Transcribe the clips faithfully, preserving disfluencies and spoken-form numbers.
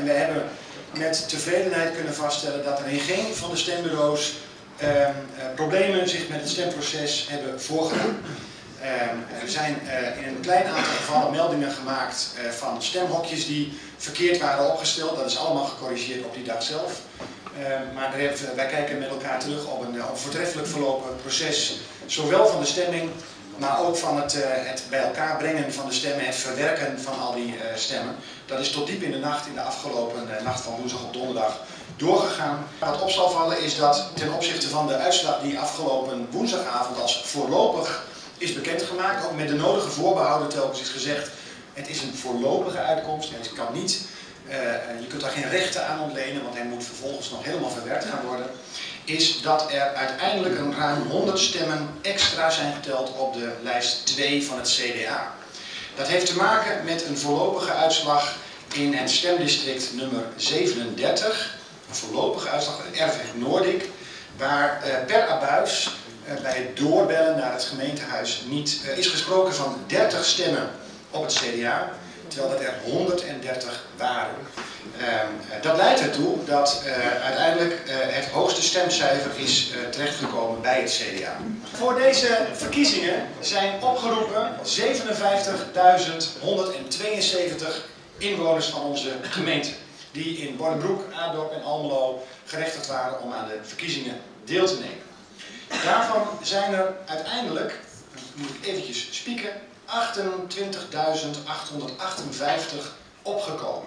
En we hebben met tevredenheid kunnen vaststellen dat er in geen van de stembureaus uh, uh, problemen zich met het stemproces hebben voorgedaan. Uh, er zijn uh, in een klein aantal gevallen meldingen gemaakt uh, van stemhokjes die verkeerd waren opgesteld. Dat is allemaal gecorrigeerd op die dag zelf. Uh, maar heeft, wij kijken met elkaar terug op een, op een voortreffelijk verlopen proces, zowel van de stemming, maar ook van het, uh, het bij elkaar brengen van de stemmen, het verwerken van al die uh, stemmen. Dat is tot diep in de nacht, in de afgelopen uh, nacht van woensdag op donderdag, doorgegaan. Wat op zal vallen is dat ten opzichte van de uitslag die afgelopen woensdagavond als voorlopig is bekendgemaakt, ook met de nodige voorbehouden telkens is gezegd, het is een voorlopige uitkomst. Het kan niet, uh, je kunt daar geen rechten aan ontlenen, want hij moet vervolgens nog helemaal verwerkt gaan worden. Is dat er uiteindelijk een ruim honderd stemmen extra zijn geteld op de lijst twee van het C D A. Dat heeft te maken met een voorlopige uitslag in het stemdistrict nummer zevenendertig. Een voorlopige uitslag in Ervecht Noordik, waar uh, per abuis uh, bij het doorbellen naar het gemeentehuis niet uh, is gesproken van dertig stemmen op het C D A, terwijl dat er honderddertig waren. Uh, dat leidt ertoe dat uh, uiteindelijk uh, het hoogste stemcijfer is uh, terechtgekomen bij het C D A. Voor deze verkiezingen zijn opgeroepen zevenenvijftigduizend honderdtweeënzeventig inwoners van onze gemeente, die in Bornebroek, Adorp en Almelo gerechtigd waren om aan de verkiezingen deel te nemen. Daarvan zijn er uiteindelijk, moet ik eventjes spieken, achtentwintigduizend achthonderdachtenvijftig opgekomen.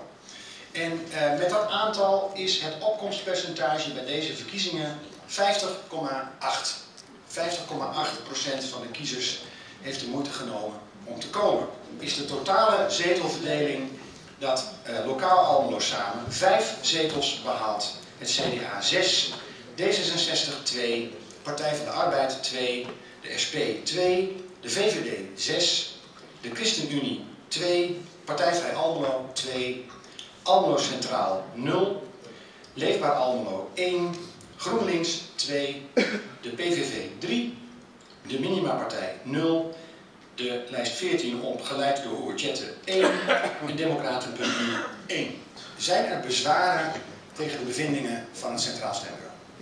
En uh, met dat aantal is het opkomstpercentage bij deze verkiezingen vijftig komma acht. vijftig komma acht procent van de kiezers heeft de moeite genomen om te komen. Is de totale zetelverdeling dat uh, lokaal Almelo samen vijf zetels behaalt, het C D A zes, D zesenzestig twee, Partij van de Arbeid twee, de S P twee, de V V D zes, de ChristenUnie twee, Partij Vrij Almelo twee, Almelo Centraal nul, Leefbaar Almelo één, GroenLinks twee, de P V V drie, de Minima-partij nul, de lijst veertien op, geleid door Oortjette één en Democraten.nu één. Zijn er bezwaren tegen de bevindingen van het Centraal Stembureau?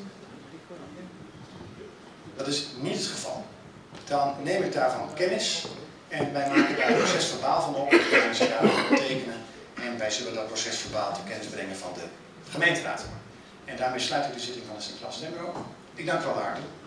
Dat is niet het geval. Dan neem ik daarvan kennis en wij maken daar een procesverbaal van op, dat kunnen ze daarop tekenen en wij zullen dat procesverbaal ter kennis brengen van de gemeenteraad. En daarmee sluit ik de zitting van het Centraal Stembureau. Ik dank u wel hartelijk.